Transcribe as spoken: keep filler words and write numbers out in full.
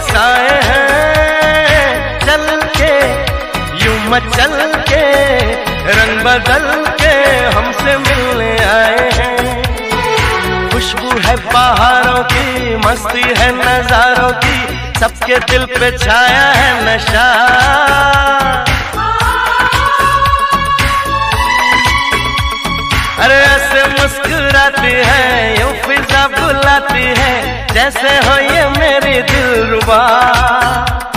साए हैं चल के यूं मचल के रंग बदल के हमसे मिलने आए हैं। खुशबू है पहाड़ों की, मस्ती है नजारों की, सबके दिल पे छाया है नशा। अरे ऐसे मुस्कुराती है यूं फिजा बुलाती है, जैसे हो ये मेरी दिलरुबा।